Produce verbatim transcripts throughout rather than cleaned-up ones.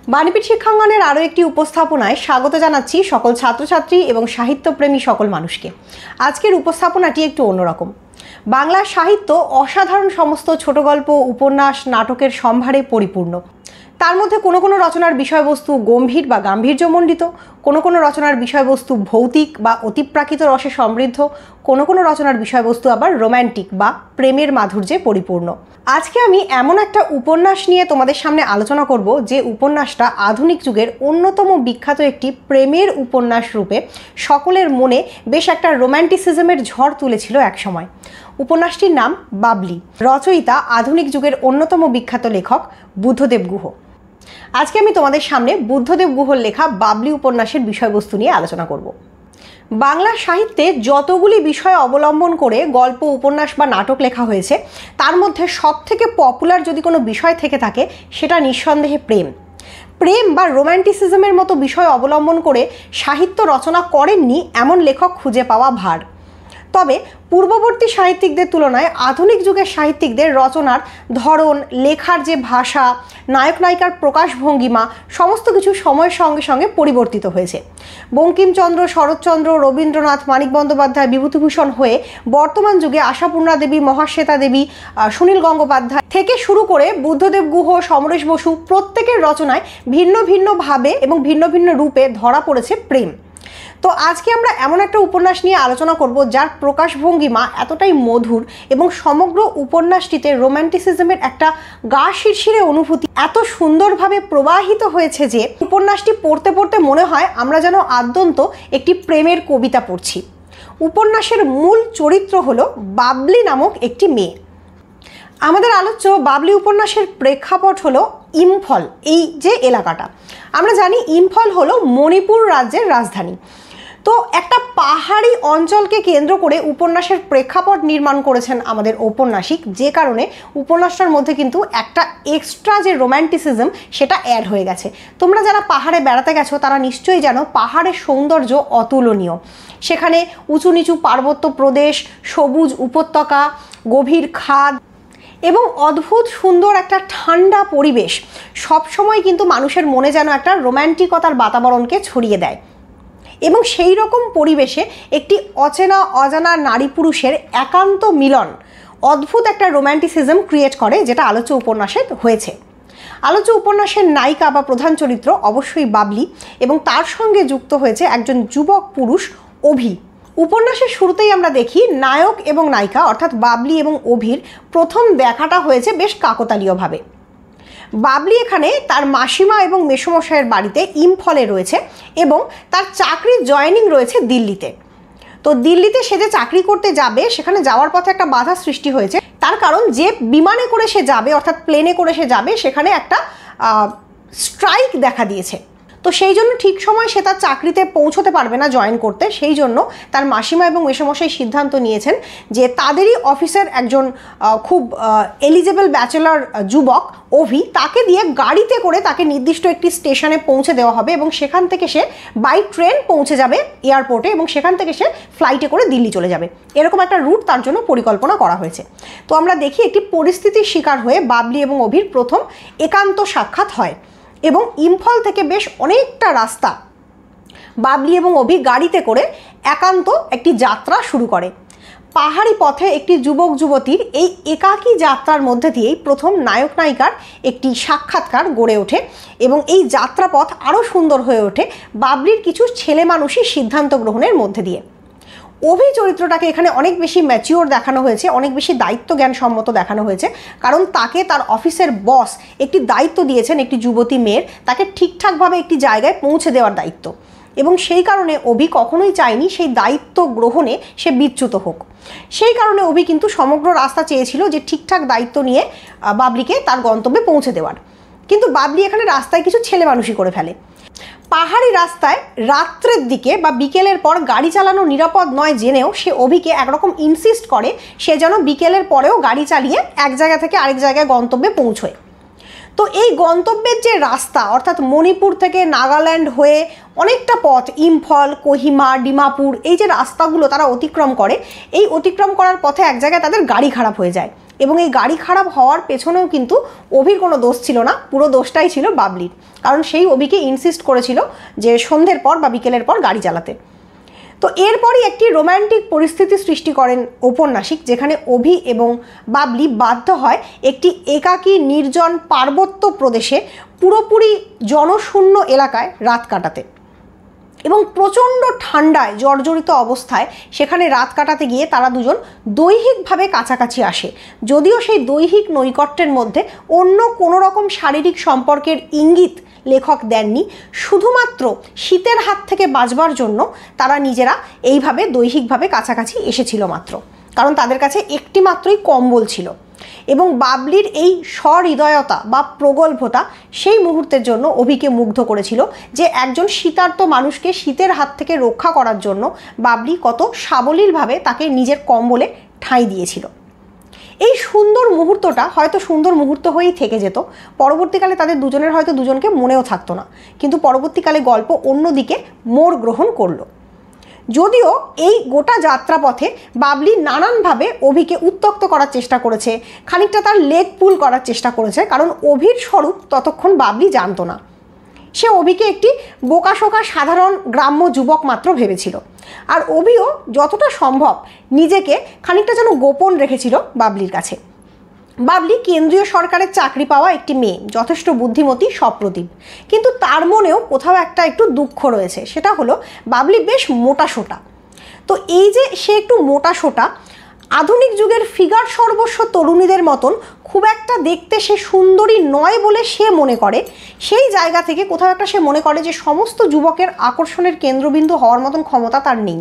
বাণীপীঠ শিক্ষাঙ্গনের আরও একটি উপস্থাপনায় স্বাগত জানাচ্ছি সকল ছাত্রছাত্রী এবং সাহিত্যপ্রেমী সকল মানুষকে। আজকের উপস্থাপনাটি একটু অন্যরকম। বাংলা সাহিত্য অসাধারণ সমস্ত ছোট গল্প, উপন্যাস, নাটকের সম্ভারে পরিপূর্ণ। তার মধ্যে কোনো কোনো রচনার বিষয়বস্তু গম্ভীর বা গাম্ভীর্যমণ্ডিত, কোনো কোনো রচনার বিষয়বস্তু ভৌতিক বা অতিপ্রাকৃত রসে সমৃদ্ধ, কোনো কোনো রচনার বিষয়বস্তু আবার রোম্যান্টিক বা প্রেমের মাধুর্যে পরিপূর্ণ। আজকে আমি এমন একটা উপন্যাস নিয়ে তোমাদের সামনে আলোচনা করব যে উপন্যাসটা আধুনিক যুগের অন্যতম বিখ্যাত একটি প্রেমের উপন্যাস রূপে সকলের মনে বেশ একটা রোম্যান্টিসিজমের ঝড় তুলেছিল একসময়। উপন্যাসটির নাম বাবলি। রচয়িতা আধুনিক যুগের অন্যতম বিখ্যাত লেখক বুদ্ধদেব গুহ। আজকে আমি তোমাদের সামনে বুদ্ধদেব গুহর লেখা বাবলি উপন্যাসের বিষয়বস্তু নিয়ে আলোচনা করব। বাংলা সাহিত্যে যতগুলি বিষয় অবলম্বন করে গল্প, উপন্যাস বা নাটক লেখা হয়েছে তার মধ্যে সবথেকে পপুলার যদি কোনো বিষয় থেকে থাকে সেটা নিঃসন্দেহে প্রেম। প্রেম বা রোম্যান্টিসিজমের মতো বিষয় অবলম্বন করে সাহিত্য রচনা করেননি এমন লেখক খুঁজে পাওয়া ভার। তবে পূর্ববর্তী সাহিত্যিকদের তুলনায় আধুনিক যুগের সাহিত্যিকদের রচনার ধরন, লেখার যে ভাষা, নায়ক নায়িকার প্রকাশভঙ্গিমা সমস্ত কিছু সময়ের সঙ্গে সঙ্গে পরিবর্তিত হয়েছে। বঙ্কিমচন্দ্র, শরৎচন্দ্র, রবীন্দ্রনাথ, মানিক বন্দ্যোপাধ্যায়, বিভূতিভূষণ হয়ে বর্তমান যুগে আশাপূর্ণা দেবী, মহাশ্বেতা দেবী, সুনীল গঙ্গোপাধ্যায় থেকে শুরু করে বুদ্ধদেব গুহ, সমরেশ বসু প্রত্যেকের রচনায় ভিন্ন ভিন্নভাবে এবং ভিন্ন ভিন্ন রূপে ধরা পড়েছে প্রেম। তো আজকে আমরা এমন একটা উপন্যাস নিয়ে আলোচনা করব যার প্রকাশভঙ্গিমা এতটাই মধুর এবং সমগ্র উপন্যাসটিতে রোম্যান্টিসিজমের একটা গা শিরশিরে অনুভূতি এত সুন্দরভাবে প্রবাহিত হয়েছে যে উপন্যাসটি পড়তে পড়তে মনে হয় আমরা যেন আদ্যন্ত একটি প্রেমের কবিতা পড়ছি। উপন্যাসের মূল চরিত্র হলো বাবলি নামক একটি মেয়ে। আমাদের আলোচ্য বাবলি উপন্যাসের প্রেক্ষাপট হলো ইম্ফল, এই যে এলাকাটা। আমরা জানি ইম্ফল হলো মণিপুর রাজ্যের রাজধানী। তো একটা পাহাড়ি অঞ্চলকে কেন্দ্র করে উপন্যাসের প্রেক্ষাপট নির্মাণ করেছেন আমাদের ঔপন্যাসিক, যে কারণে উপন্যাসটার মধ্যে কিন্তু একটা এক্সট্রা যে রোম্যান্টিসিজম সেটা অ্যাড হয়ে গেছে। তোমরা যারা পাহাড়ে বেড়াতে গেছো তারা নিশ্চয়ই জানো পাহাড়ের সৌন্দর্য অতুলনীয়। সেখানে উঁচু নিচু পার্বত্য প্রদেশ, সবুজ উপত্যকা, গভীর খাদ এবং অদ্ভুত সুন্দর একটা ঠান্ডা পরিবেশ সবসময় কিন্তু মানুষের মনে যেন একটা রোম্যান্টিকতার বাতাবরণকে ছড়িয়ে দেয়। এবং সেই রকম পরিবেশে একটি অচেনা অজানা নারী পুরুষের একান্ত মিলন অদ্ভুত একটা রোম্যান্টিসিজম ক্রিয়েট করে, যেটা আলোচ্য উপন্যাসে হয়েছে। আলোচ্য উপন্যাসের নায়িকা বা প্রধান চরিত্র অবশ্যই বাবলি এবং তার সঙ্গে যুক্ত হয়েছে একজন যুবক পুরুষ অভি। উপন্যাসের শুরুতেই আমরা দেখি নায়ক এবং নায়িকা অর্থাৎ বাবলি এবং অভির প্রথম দেখাটা হয়েছে বেশ কাকতালীয়ভাবে। বাবলি এখানে তার মাসিমা এবং মেসোমশাইয়ের বাড়িতে ইম্ফলে রয়েছে এবং তার চাকরির জয়েনিং রয়েছে দিল্লিতে। তো দিল্লিতে সে যে চাকরি করতে যাবে সেখানে যাওয়ার পথে একটা বাধা সৃষ্টি হয়েছে, তার কারণ যে বিমানে করে সে যাবে অর্থাৎ প্লেনে করে সে যাবে সেখানে একটা স্ট্রাইক দেখা দিয়েছে। তো সেই জন্য ঠিক সময় সে তার চাকরিতে পৌঁছতে পারবে না জয়েন করতে। সেই জন্য তার মাসিমা এবং মেসোমশাই সিদ্ধান্ত নিয়েছেন যে তাদেরই অফিসের একজন খুব এলিজেবল ব্যাচেলর যুবক অভি, তাকে দিয়ে গাড়িতে করে তাকে নির্দিষ্ট একটি স্টেশনে পৌঁছে দেওয়া হবে এবং সেখান থেকে সে বাই ট্রেন পৌঁছে যাবে এয়ারপোর্টে এবং সেখান থেকে সে ফ্লাইটে করে দিল্লি চলে যাবে। এরকম একটা রুট তার জন্য পরিকল্পনা করা হয়েছে। তো আমরা দেখি একটি পরিস্থিতির শিকার হয়ে বাবলি এবং অভির প্রথম একান্ত সাক্ষাৎ হয় এবং ইম্ফল থেকে বেশ অনেকটা রাস্তা বাবলি এবং অভি গাড়িতে করে একান্ত একটি যাত্রা শুরু করে। পাহাড়ি পথে একটি যুবক যুবতীর এই একাকী যাত্রার মধ্যে দিয়েই প্রথম নায়ক নায়িকার একটি সাক্ষাৎকার গড়ে ওঠে এবং এই যাত্রাপথ আরও সুন্দর হয়ে ওঠে বাবলির কিছু ছেলে মানুষই সিদ্ধান্ত গ্রহণের মধ্যে দিয়ে। অভি চরিত্রটাকে এখানে অনেক বেশি ম্যাচিওর দেখানো হয়েছে, অনেক বেশি দায়িত্ব জ্ঞান সম্মত দেখানো হয়েছে, কারণ তাকে তার অফিসের বস একটি দায়িত্ব দিয়েছেন একটি যুবতী মেয়ের তাকে ঠিকঠাকভাবে একটি জায়গায় পৌঁছে দেওয়ার দায়িত্ব, এবং সেই কারণে অভি কখনোই চায়নি সেই দায়িত্ব গ্রহণে সে বিচ্যুত হোক। সেই কারণে অভি কিন্তু সমগ্র রাস্তা চেয়েছিল যে ঠিকঠাক দায়িত্ব নিয়ে বাবলিকে তার গন্তব্যে পৌঁছে দেওয়ার। কিন্তু বাবলি এখানে রাস্তায় কিছু ছেলে মানুষই করে ফেলে। পাহাড়ি রাস্তায় রাত্রের দিকে বা বিকেলের পর গাড়ি চালানো নিরাপদ নয় জেনেও সে অভিকে একরকম ইনসিস্ট করে সে যেন বিকেলের পরেও গাড়ি চালিয়ে এক জায়গা থেকে আরেক জায়গায় গন্তব্যে পৌঁছয়। তো এই গন্তব্যের যে রাস্তা অর্থাৎ মণিপুর থেকে নাগাল্যান্ড হয়ে অনেকটা পথ ইম্ফল, কোহিমা, ডিমাপুর, এই যে রাস্তাগুলো তারা অতিক্রম করে, এই অতিক্রম করার পথে এক জায়গায় তাদের গাড়ি খারাপ হয়ে যায় এবং এই গাড়ি খারাপ হওয়ার পেছনেও কিন্তু অভির কোনো দোষ ছিল না, পুরো দোষটাই ছিল বাবলির। কারণ সেই অভিকে ইনসিস্ট করেছিল যে সন্ধ্যের পর বা বিকেলের পর গাড়ি চালাতে। তো এরপরই একটি রোম্যান্টিক পরিস্থিতি সৃষ্টি করেন ঔপন্যাসিক, যেখানে অভি এবং বাবলি বাধ্য হয় একটি একাকী নির্জন পার্বত্য প্রদেশে পুরোপুরি জনশূন্য এলাকায় রাত কাটাতে। এবং প্রচণ্ড ঠান্ডায় জর্জরিত অবস্থায় সেখানে রাত কাটাতে গিয়ে তারা দুজন দৈহিকভাবে কাছাকাছি আসে, যদিও সেই দৈহিক নৈকট্যের মধ্যে অন্য কোনো রকম শারীরিক সম্পর্কের ইঙ্গিত লেখক দেননি। শুধুমাত্র শীতের হাত থেকে বাঁচবার জন্য তারা নিজেরা এইভাবে দৈহিকভাবে কাছাকাছি এসেছিল মাত্র, কারণ তাদের কাছে একটি মাত্রই কম্বল ছিল। এবং বাবলির এই সহৃদয়তা বা প্রগল্ভতা সেই মুহূর্তের জন্য অভিকে মুগ্ধ করেছিল, যে একজন শীতার্ত মানুষকে শীতের হাত থেকে রক্ষা করার জন্য বাবলি কত সাবলীলভাবে তাকে নিজের কম্বলে ঠাঁই দিয়েছিল। এই সুন্দর মুহূর্তটা হয়তো সুন্দর মুহূর্ত হয়েই থেকে যেত, পরবর্তীকালে তাদের দুজনের হয়তো দুজনকে মনেও থাকতো না, কিন্তু পরবর্তীকালে গল্প অন্যদিকে মোড় গ্রহণ করলো। যদিও এই গোটা যাত্রাপথে বাবলি নানানভাবে অভিকে উত্ত্যক্ত করার চেষ্টা করেছে, খানিকটা তার লেগ পুল করার চেষ্টা করেছে, কারণ অভির স্বরূপ ততক্ষণ বাবলি জানতো না। সে অভিকে একটি বোকাশোকা সাধারণ গ্রাম্য যুবক মাত্র ভেবেছিল, আর অভিও যতটা সম্ভব নিজেকে খানিকটা যেন গোপন রেখেছিল বাবলির কাছে। বাবলি কেন্দ্রীয় সরকারের চাকরি পাওয়া একটি মেয়ে, যথেষ্ট বুদ্ধিমতী, সপ্রতিভ, কিন্তু তার মনেও কোথাও একটা একটু দুঃখ রয়েছে, সেটা হলো বাবলি বেশ মোটাসোটা। তো এই যে সে একটু মোটাসোটা, আধুনিক যুগের ফিগার সর্বস্ব তরুণীদের মতন খুব একটা দেখতে সে সুন্দরী নয় বলে সে মনে করে, সেই জায়গা থেকে কোথাও একটা সে মনে করে যে সমস্ত যুবকের আকর্ষণের কেন্দ্রবিন্দু হওয়ার মতন ক্ষমতা তার নেই।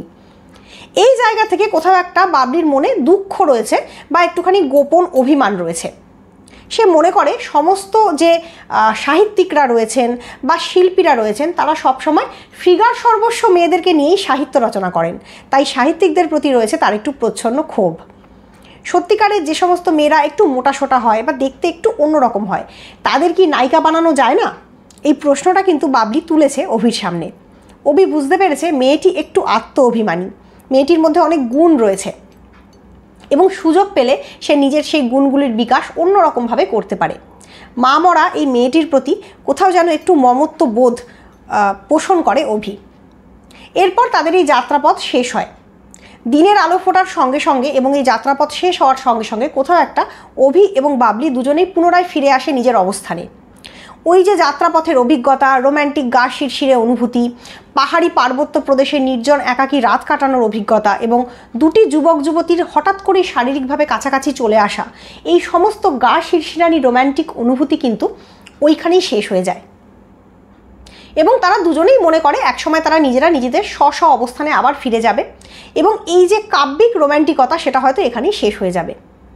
এই জায়গা থেকে কোথাও একটা বাবলির মনে দুঃখ রয়েছে বা একটুখানি গোপন অভিমান রয়েছে। সে মনে করে সমস্ত যে সাহিত্যিকরা রয়েছেন বা শিল্পীরা রয়েছেন তারা সবসময় ফিগার সর্বস্ব মেয়েদেরকে নিয়েই সাহিত্য রচনা করেন, তাই সাহিত্যিকদের প্রতি রয়েছে তার একটু প্রচ্ছন্ন ক্ষোভ। সত্যিকারের যে সমস্ত মেয়েরা একটু মোটাসোটা হয় বা দেখতে একটু অন্যরকম হয়, তাদের কি নায়িকা বানানো যায় না? এই প্রশ্নটা কিন্তু বাবলি তুলেছে অভির সামনে। অভি বুঝতে পেরেছে মেয়েটি একটু আত্ম অভিমানী, মেয়েটির মধ্যে অনেক গুণ রয়েছে এবং সুযোগ পেলে সে নিজের সেই গুণগুলির বিকাশ অন্যরকমভাবে করতে পারে। মা মরা এই মেয়েটির প্রতি কোথাও যেন একটু মমত্ব বোধ পোষণ করে অভি। এরপর তাদের এই যাত্রাপথ শেষ হয়। দিনের আলো ফোটার সঙ্গে সঙ্গে এবং এই যাত্রাপথ শেষ হওয়ার সঙ্গে সঙ্গে কোথাও একটা অভি এবং বাবলি দুজনেই পুনরায় ফিরে আসে নিজের অবস্থানে। ওই যে যাত্রাপথের অভিজ্ঞতা, রোম্যান্টিক গা শিরশিরে অনুভূতি, পাহাড়ি পার্বত্য প্রদেশে নির্জন একাকী রাত কাটানোর অভিজ্ঞতা এবং দুটি যুবক যুবতীর হঠাৎ করেই শারীরিকভাবে কাছাকাছি চলে আসা, এই সমস্ত গা শিরশিরানি রোম্যান্টিক অনুভূতি কিন্তু ওইখানেই শেষ হয়ে যায়। এবং তারা দুজনেই মনে করে একসময় তারা নিজেরা নিজেদের স্ব স্ব অবস্থানে আবার ফিরে যাবে এবং এই যে কাব্যিক রোম্যান্টিকতা সেটা হয়তো এখানেই শেষ হয়ে যাবে।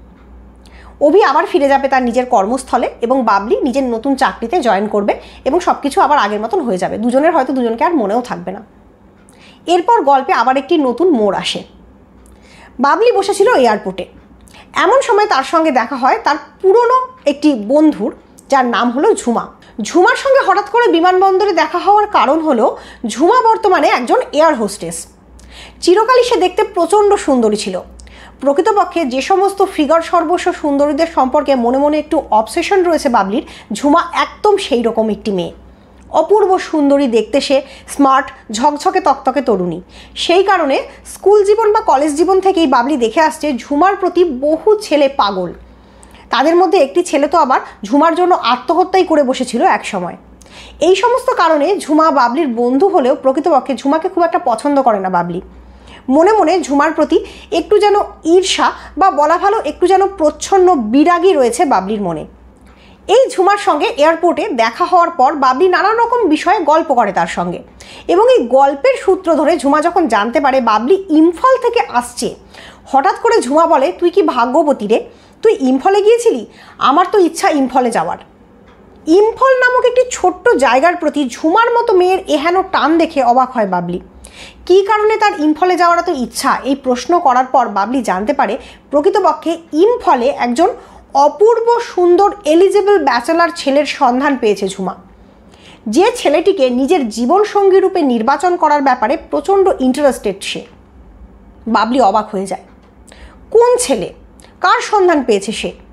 অভি আবার ফিরে যাবে তার নিজের কর্মস্থলে এবং বাবলি নিজের নতুন চাকরিতে জয়েন করবে এবং সব কিছু আবার আগের মতন হয়ে যাবে। দুজনের হয়তো দুজনকে আর মনেও থাকবে না। এরপর গল্পে আবার একটি নতুন মোড় আসে। বাবলি বসেছিল এয়ারপোর্টে, এমন সময় তার সঙ্গে দেখা হয় তার পুরনো একটি বন্ধুর, যার নাম হলো ঝুমা। ঝুমার সঙ্গে হঠাৎ করে বিমানবন্দরে দেখা হওয়ার কারণ হলো ঝুমা বর্তমানে একজন এয়ার হোস্টেস। চিরকালই সে দেখতে প্রচণ্ড সুন্দরী ছিল। প্রকৃতপক্ষে যে সমস্ত ফিগার সর্বস্ব সুন্দরীদের সম্পর্কে মনে মনে একটু অবসেশন রয়েছে বাবলির, ঝুমা একদম সেই রকম একটি মেয়ে। অপূর্ব সুন্দরী দেখতে, সে স্মার্ট, ঝকঝকে তকতকে তরুণী। সেই কারণে স্কুল জীবন বা কলেজ জীবন থেকেই বাবলি দেখে আসছে ঝুমার প্রতি বহু ছেলে পাগল। তাদের মধ্যে একটি ছেলে তো আবার ঝুমার জন্য আত্মহত্যাই করে বসেছিল এক সময়। এই সমস্ত কারণে ঝুমা বাবলির বন্ধু হলেও প্রকৃতপক্ষে ঝুমাকে খুব একটা পছন্দ করে না বাবলি। মনে মনে ঝুমার প্রতি একটু যেন ঈর্ষা বা বলা ভালো একটু যেন প্রচ্ছন্ন বিরাগী রয়েছে বাবলির মনে। এই ঝুমার সঙ্গে এয়ারপোর্টে দেখা হওয়ার পর বাবলি নানান রকম বিষয়ে গল্প করে তার সঙ্গে, এবং এই গল্পের সূত্র ধরে ঝুমা যখন জানতে পারে বাবলি ইম্ফল থেকে আসছে, হঠাৎ করে ঝুমা বলে, তুই কি ভাগ্যবতী রে, তুই ইম্ফলে গিয়েছিলি? আমার তো ইচ্ছা ইম্ফলে যাওয়ার। ইম্ফল নামক একটি ছোট্ট জায়গার প্রতি ঝুমার মতো মেয়ের এহেন টান দেখে অবাক হয় বাবলি। কী কারণে তার ইম্ফলে যাওয়ার এত ইচ্ছা, এই প্রশ্ন করার পর বাবলি জানতে পারে প্রকৃতপক্ষে ইম্ফলে একজন অপূর্ব সুন্দর এলিজেবল ব্যাচেলার ছেলের সন্ধান পেয়েছে ঝুমা, যে ছেলেটিকে নিজের জীবনসঙ্গী রূপে নির্বাচন করার ব্যাপারে প্রচণ্ড ইন্টারেস্টেড সে। বাবলি অবাক হয়ে যায়। কোন ছেলে, কার সন্ধান পেয়েছে সে?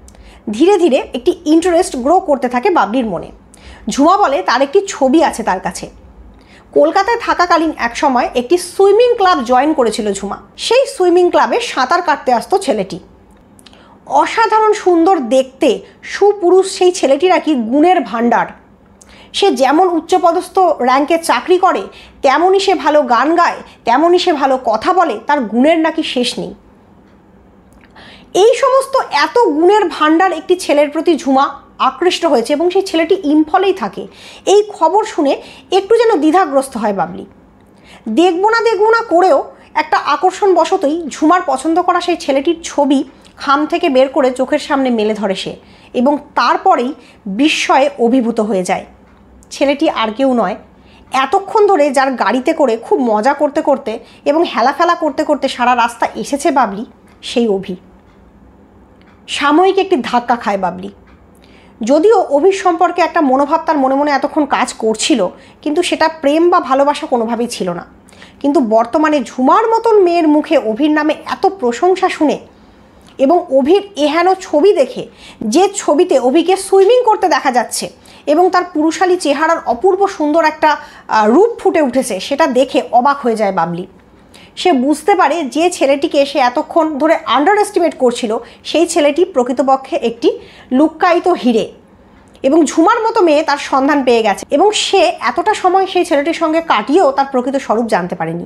ধীরে ধীরে একটি ইন্টারেস্ট গ্রো করতে থাকে বাবলির মনে। ঝুমা বলে তার একটি ছবি আছে তার কাছে। কলকাতায় থাকাকালীন এক সময় একটি সুইমিং ক্লাব জয়েন করেছিল ঝুমা। সেই সুইমিং ক্লাবে সাঁতার কাটতে আসতো ছেলেটি। অসাধারণ সুন্দর দেখতে, সুপুরুষ সেই ছেলেটি নাকি গুণের ভাণ্ডার। সে যেমন উচ্চপদস্থ র্যাঙ্কে চাকরি করে, তেমনই সে ভালো গান গায়, তেমনই সে ভালো কথা বলে, তার গুণের নাকি শেষ নেই। এই সমস্ত এত গুণের ভাণ্ডার একটি ছেলের প্রতি ঝুমা আকৃষ্ট হয়েছে এবং সেই ছেলেটি ইম্ফলেই থাকে। এই খবর শুনে একটু যেন দ্বিধাগ্রস্ত হয় বাবলি। দেখব না দেখব না করেও একটা আকর্ষণ বশতই ঝুমার পছন্দ করা সেই ছেলেটির ছবি খাম থেকে বের করে চোখের সামনে মেলে ধরে সে, এবং তারপরেই বিস্ময়ে অভিভূত হয়ে যায়। ছেলেটি আর কেউ নয়, এতক্ষণ ধরে যার গাড়িতে করে খুব মজা করতে করতে এবং হেলাফেলা করতে করতে সারা রাস্তা এসেছে বাবলি, সেই অভি। সাময়িক একটি ধাক্কা খায় বাবলি। যদিও অভির সম্পর্কে একটা মনোভাব তার মনে মনে এতক্ষণ কাজ করছিল, কিন্তু সেটা প্রেম বা ভালোবাসা কোনোভাবেই ছিল না। কিন্তু বর্তমানে ঝুমার মতন মেয়ের মুখে অভির নামে এত প্রশংসা শুনে এবং অভির এহেন ছবি দেখে, যে ছবিতে অভিকে সুইমিং করতে দেখা যাচ্ছে এবং তার পুরুষালী চেহারার অপূর্ব সুন্দর একটা রূপ ফুটে উঠেছে, সেটা দেখে অবাক হয়ে যায় বাবলি। সে বুঝতে পারে যে ছেলেটিকে সে এতক্ষণ ধরে আন্ডার এস্টিমেট করছিল, সেই ছেলেটি প্রকৃতপক্ষে একটি লুক্কায়িত হিরে, এবং ঝুমার মতো মেয়ে তার সন্ধান পেয়ে গেছে এবং সে এতটা সময় সেই ছেলেটির সঙ্গে কাটিয়েও তার প্রকৃত স্বরূপ জানতে পারেনি।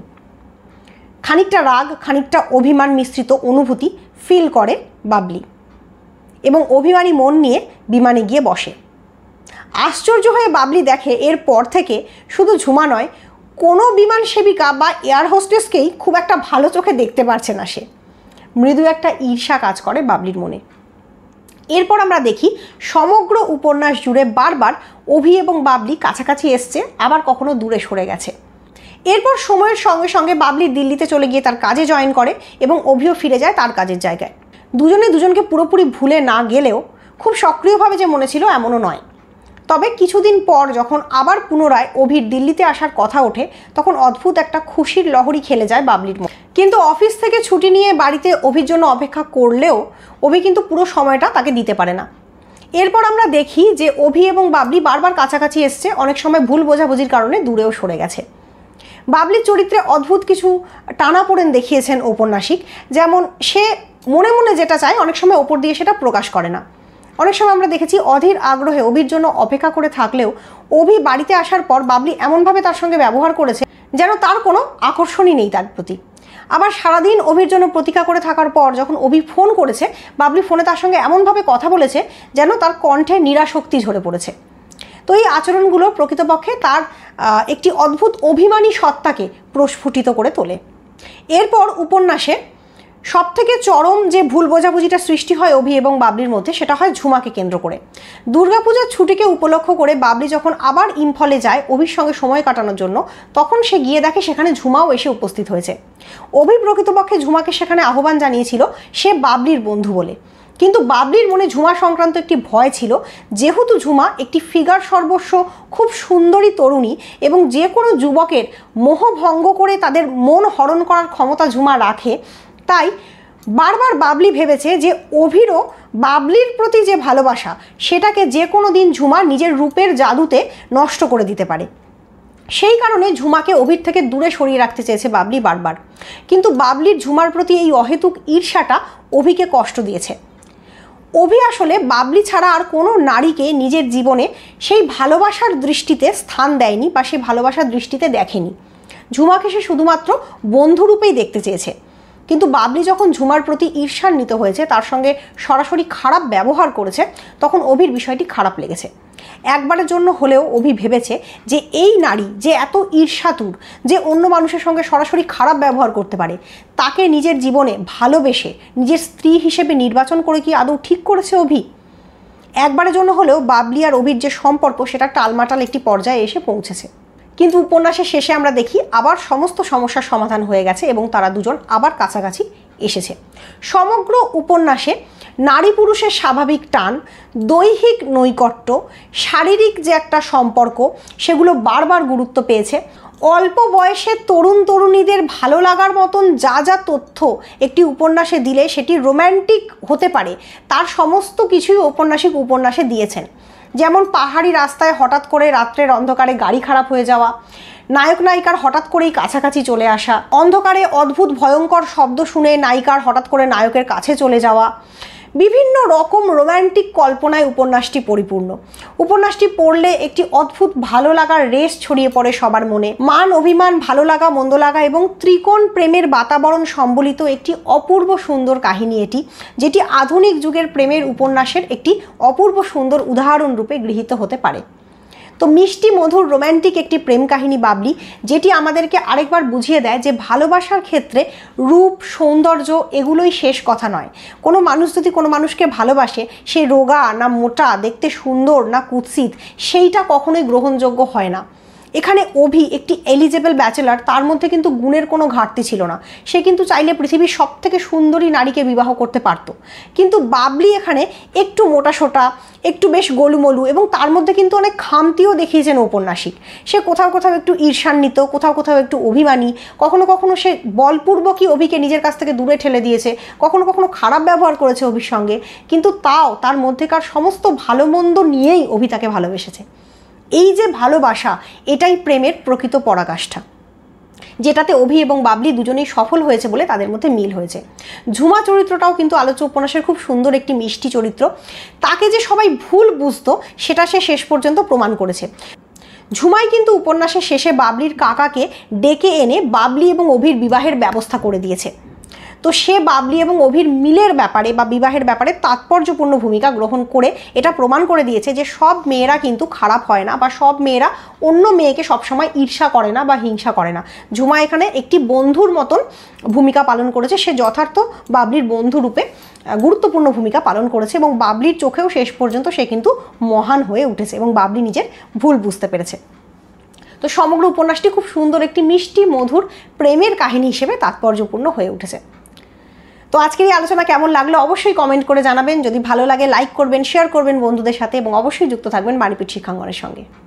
খানিকটা রাগ, খানিকটা অভিমান মিশ্রিত অনুভূতি ফিল করে বাবলি এবং অভিমানী মন নিয়ে বিমানে গিয়ে বসে। আশ্চর্য হয়ে বাবলি দেখে এরপর থেকে শুধু ঝুমা নয়, কোনো বিমান সেবিকা বা এয়ার হোস্টেসকেই খুব একটা ভালো চোখে দেখতে পারছে না সে। মৃদু একটা ঈর্ষা কাজ করে বাবলির মনে। এরপর আমরা দেখি সমগ্র উপন্যাস জুড়ে বারবার অভি এবং বাবলি কাছাকাছি এসছে, আবার কখনো দূরে সরে গেছে। এরপর সময়ের সঙ্গে সঙ্গে বাবলি দিল্লিতে চলে গিয়ে তার কাজে জয়েন করে এবং অভিও ফিরে যায় তার কাজের জায়গায়। দুজনে দুজনকে পুরোপুরি ভুলে না গেলেও খুব সক্রিয়ভাবে যে মনে ছিল এমনও নয়। তবে কিছুদিন পর যখন আবার পুনরায় অভির দিল্লিতে আসার কথা ওঠে, তখন অদ্ভুত একটা খুশির লহরী খেলে যায় বাবলির মধ্যে। কিন্তু অফিস থেকে ছুটি নিয়ে বাড়িতে অভির জন্য অপেক্ষা করলেও অভি কিন্তু পুরো সময়টা তাকে দিতে পারে না। এরপর আমরা দেখি যে অভি এবং বাবলি বারবার কাছাকাছি এসছে, অনেক সময় ভুল বোঝাবুঝির কারণে দূরেও সরে গেছে। বাবলির চরিত্রে অদ্ভুত কিছু টানাপোড়েন দেখিয়েছেন ঔপন্যাসিক। যেমন সে মনে মনে যেটা চায় অনেক সময় ওপর দিয়ে সেটা প্রকাশ করে না। অনেক সময় আমরা দেখেছি অধীর আগ্রহে অভির জন্য অপেক্ষা করে থাকলেও অভি বাড়িতে আসার পর বাবলি এমনভাবে তার সঙ্গে ব্যবহার করেছে যেন তার কোনো আকর্ষণই নেই তার প্রতি। আবার সারাদিন অভির জন্য প্রতীক্ষা করে থাকার পর যখন অভি ফোন করেছে, বাবলি ফোনে তার সঙ্গে এমনভাবে কথা বলেছে যেন তার কণ্ঠে নিরাশক্তি ঝরে পড়েছে। তো এই আচরণগুলো প্রকৃতপক্ষে তার একটি অদ্ভুত অভিমানী সত্তাকে প্রস্ফুটিত করে তোলে। এরপর উপন্যাসে সবথেকে চরম যে ভুল বোঝাবুঝিটা সৃষ্টি হয় অভি এবং বাবলির মধ্যে, সেটা হয় ঝুমাকে কেন্দ্র করে। দুর্গাপূজার ছুটিকে উপলক্ষ করে বাবলি যখন আবার ইম্ফলে যায় অভির সঙ্গে সময় কাটানোর জন্য, তখন সে গিয়ে দেখে সেখানে ঝুমাও এসে উপস্থিত হয়েছে। অভি প্রকৃতপক্ষে ঝুমাকে সেখানে আহ্বান জানিয়েছিল সে বাবলির বন্ধু বলে, কিন্তু বাবলির মনে ঝুমা সংক্রান্ত একটি ভয় ছিল। যেহেতু ঝুমা একটি ফিগার সর্বস্ব, খুব সুন্দরী তরুণী এবং যে কোনো যুবকের মোহভঙ্গ করে তাদের মন হরণ করার ক্ষমতা ঝুমা রাখে, তাই বারবার বাবলি ভেবেছে যে অভিরও বাবলির প্রতি যে ভালোবাসা, সেটাকে যে কোনো দিন ঝুমা নিজের রূপের জাদুতে নষ্ট করে দিতে পারে। সেই কারণে ঝুমাকে অভির থেকে দূরে সরিয়ে রাখতে চেয়েছে বাবলি বারবার। কিন্তু বাবলির ঝুমার প্রতি এই অহেতুক ঈর্ষাটা অভিকে কষ্ট দিয়েছে। অভি আসলে বাবলি ছাড়া আর কোনো নারীকে নিজের জীবনে সেই ভালোবাসার দৃষ্টিতে স্থান দেয়নি বা সেই ভালোবাসার দৃষ্টিতে দেখেনি। ঝুমাকে সে শুধুমাত্র বন্ধুরূপেই দেখতে চেয়েছে। কিন্তু বাবলি যখন ঝুমার প্রতি ঈর্ষান্বিত হয়েছে, তার সঙ্গে সরাসরি খারাপ ব্যবহার করেছে, তখন অভির বিষয়টি খারাপ লেগেছে। একবারের জন্য হলেও অভি ভেবেছে যে এই নারী যে এত ঈর্ষাতুর, যে অন্য মানুষের সঙ্গে সরাসরি খারাপ ব্যবহার করতে পারে, তাকে নিজের জীবনে ভালোবেসে নিজের স্ত্রী হিসেবে নির্বাচন করে কি আদৌ ঠিক করেছে অভি? একবারের জন্য হলেও বাবলি আর অভির যে সম্পর্ক, সেটা টালমাটাল একটি পর্যায়ে এসে পৌঁছেছে। কিন্তু উপন্যাসের শেষে আমরা দেখি আবার সমস্ত সমস্যার সমাধান হয়ে গেছে এবং তারা দুজন আবার কাছাকাছি এসেছে। সমগ্র উপন্যাসে নারী পুরুষের স্বাভাবিক টান, দৈহিক নৈকট্য, শারীরিক যে একটা সম্পর্ক সেগুলো বারবার গুরুত্ব পেয়েছে। অল্প বয়সে তরুণ তরুণীদের ভালো লাগার মতন যা যা তথ্য একটি উপন্যাসে দিলে সেটি রোম্যান্টিক হতে পারে তার সমস্ত কিছুই ঔপন্যাসিক উপন্যাসে দিয়েছেন। যেমন পাহাড়ি রাস্তায় হঠাৎ করে রাত্রের অন্ধকারে গাড়ি খারাপ হয়ে যাওয়া, নায়ক নায়িকার হঠাৎ করেই কাছাকাছি চলে আসা, অন্ধকারে অদ্ভুত ভয়ঙ্কর শব্দ শুনে নায়িকার হঠাৎ করে নায়কের কাছে চলে যাওয়া, বিভিন্ন রকম রোম্যান্টিক কল্পনায় উপন্যাসটি পরিপূর্ণ। উপন্যাসটি পড়লে একটি অদ্ভুত ভালো লাগার রেশ ছড়িয়ে পড়ে সবার মনে। মান অভিমান, ভালো লাগা, মন্দ লাগা এবং ত্রিকোণ প্রেমের বাতাবরণ সম্বলিত একটি অপূর্ব সুন্দর কাহিনী এটি, যেটি আধুনিক যুগের প্রেমের উপন্যাসের একটি অপূর্ব সুন্দর উদাহরণ রূপে গৃহীত হতে পারে। তো মিষ্টি মধুর রোম্যান্টিক একটি প্রেম কাহিনী বাবলি, যেটি আমাদেরকে আরেকবার বুঝিয়ে দেয় যে ভালোবাসার ক্ষেত্রে রূপ, সৌন্দর্য এগুলোই শেষ কথা নয়। কোনো মানুষ যদি কোনো মানুষকে ভালোবাসে, সে রোগা না মোটা, দেখতে সুন্দর না কুৎসিত, সেইটা কখনোই গ্রহণযোগ্য হয় না। এখানে অভি একটি এলিজেবল ব্যাচেলার, তার মধ্যে কিন্তু গুণের কোনো ঘাটতি ছিল না। সে কিন্তু চাইলে পৃথিবীর সব থেকে সুন্দরী নারীকে বিবাহ করতে পারত, কিন্তু বাবলি এখানে একটু মোটাসোটা, একটু বেশ গোলুমলু এবং তার মধ্যে কিন্তু অনেক খামতিও দেখিয়েছেন ঔপন্যাসিক। সে কোথাও কোথাও একটু ঈর্ষান্বিত, কোথাও কোথাও একটু অভিমানী, কখনো কখনো সে বলপূর্বকই অভিকে নিজের কাছ থেকে দূরে ঠেলে দিয়েছে, কখনো কখনো খারাপ ব্যবহার করেছে অভির সঙ্গে, কিন্তু তাও তার মধ্যেকার সমস্ত ভালো মন্দ নিয়েই অভি তাকে ভালোবেসেছে। এই যে ভালোবাসা, এটাই প্রেমের প্রকৃত পরাকাষ্ঠা, যেটাতে অভি এবং বাবলি দুজনেই সফল হয়েছে বলে তাদের মধ্যে মিল হয়েছে। ঝুমা চরিত্রটাও কিন্তু আলোচ্য উপন্যাসের খুব সুন্দর একটি মিষ্টি চরিত্র। তাকে যে সবাই ভুল বুঝতো সেটা সে শেষ পর্যন্ত প্রমাণ করেছে। ঝুমাই কিন্তু উপন্যাসের শেষে বাবলির কাকাকে ডেকে এনে বাবলি এবং অভির বিবাহের ব্যবস্থা করে দিয়েছে। তো সে বাবলি এবং অভির মিলের ব্যাপারে বা বিবাহের ব্যাপারে তাৎপর্যপূর্ণ ভূমিকা গ্রহণ করে এটা প্রমাণ করে দিয়েছে যে সব মেয়েরা কিন্তু খারাপ হয় না, বা সব মেয়েরা অন্য মেয়েকে সবসময় ঈর্ষা করে না বা হিংসা করে না। ঝুমা এখানে একটি বন্ধুর মতন ভূমিকা পালন করেছে। সে যথার্থ বাবলির বন্ধু রূপে গুরুত্বপূর্ণ ভূমিকা পালন করেছে এবং বাবলির চোখেও শেষ পর্যন্ত সে কিন্তু মহান হয়ে উঠেছে এবং বাবলি নিজের ভুল বুঝতে পেরেছে। তো সমগ্র উপন্যাসটি খুব সুন্দর একটি মিষ্টি মধুর প্রেমের কাহিনী হিসেবে তাৎপর্যপূর্ণ হয়ে উঠেছে। তো আজকের এই আলোচনা কেমন লাগলো অবশ্যই কমেন্ট করে জানাবেন। যদি ভালো লাগে লাইক করবেন, শেয়ার করবেন বন্ধুদের সাথে এবং অবশ্যই যুক্ত থাকবেন বাণীপীঠ শিক্ষাঙ্গনের সঙ্গে।